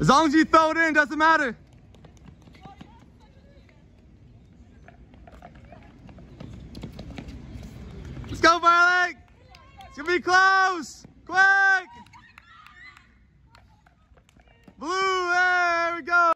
As long as you throw it in, doesn't matter. Let's go, Violet! It's gonna be close! Quick! Blue, there we go!